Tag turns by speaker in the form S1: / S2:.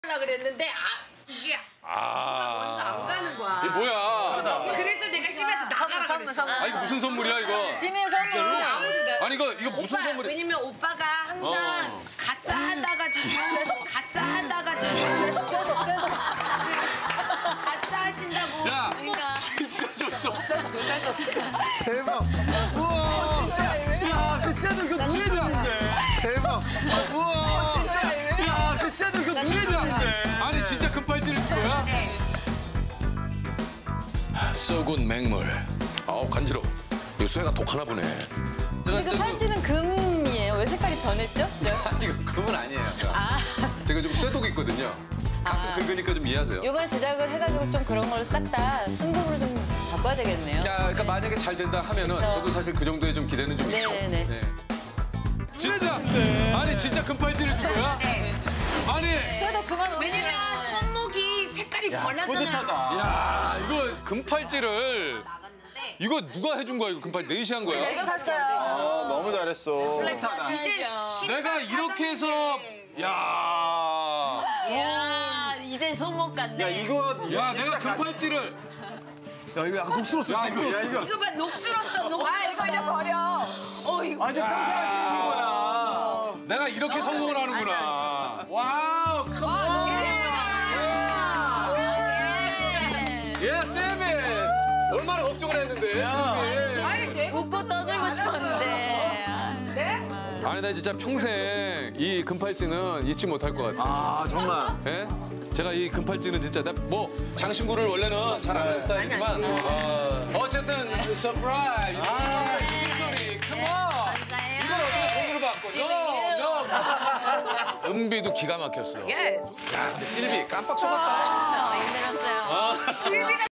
S1: 하려고 그랬는데 이게 먼저 안 가는 거야.
S2: 이게 뭐야?
S1: 그래서 내가 심한테 나가라 그랬어.
S2: 아니 무슨 선물이야 이거?
S3: 지민 선물.
S2: 아니 이거 무슨
S1: 오빠,
S2: 선물이야?
S1: 왜냐면 오빠가 항상 가짜 하다가 주고 가짜 하다가 주고 가짜 하신다고.
S2: 야,
S1: 그러니까
S2: 진짜 줬어.
S4: 대박. 우와.
S5: 야, 그 쎄도 이거 무해졌는데.
S4: 대박. 우와.
S5: 진짜. 야, 그 쎄도 이거 무해졌는데.
S2: 아니 진짜 금팔찌를 준 거야?
S1: 네.
S2: 썩은 맹물. 아우 간지러워. 이거 쇠가 독하나 보네.
S3: 근데 그 팔찌는 금이에요. 왜 색깔이 변했죠?
S2: 이거 금은 아니에요.
S3: 아,
S2: 제가 좀 쇠독이 있거든요. 가끔 긁으니까 좀 이해하세요.
S3: 이번에 제작을 해가지고 좀 그런 걸 싹 다 순금으로 좀 바꿔야 되겠네요.
S2: 야, 그러니까 만약에 잘 된다 하면은
S3: 그쵸.
S2: 저도 사실 그 정도의 좀 기대는 좀 있죠.
S3: 네네네.
S2: 네. 진짜? 아니 진짜 금팔찌를 준 거야?
S1: 네.
S2: 아니.
S3: 저도 그만.
S1: 왜냐면 손목이 색깔이 변하잖아.
S5: 뿌듯하다.
S2: 야, 이거 금팔찌를
S1: 나갔는데
S2: 이거 누가 해준 거야? 이거 금팔찌 내시 한 거야?
S3: 내가 샀어요.
S4: 아, 너무 잘했어.
S1: 이제
S2: 내가 이렇게 해서 야.
S1: 야 이제 손목 같네.
S4: 야, 이거.
S2: 야, 내가 금팔찌를
S4: 야, 이거 약간 녹슬었어.
S2: 야, 이거
S1: 이거 봐 녹슬었어 녹슬었어.
S3: 이거 이제 버려.
S1: 이거
S5: 아니, 평소에 할 수 있는 거야.
S2: 내가 이렇게 성공을 하는구나. 와우. 예, 세미스. 얼마나 걱정을 했는데. 세미스.
S1: 웃고 떠들고 싶었는데.
S2: 아니 나 진짜 평생 이 금팔찌는 잊지 못할 것 같아.
S5: 아, 정말.
S2: 예? 제가 이 금팔찌는 진짜 뭐 장신구를 원래는 잘 안 하는 스타일이지만 어쨌든 서프라이즈. 무슨 소리? 컴온. 이걸 어떻게 돈으로 바꿔? 은비도 기가 막혔어.
S1: 예스.
S2: 야, 근데 실비 깜빡 속았다.
S1: 힘들었어요. 실비가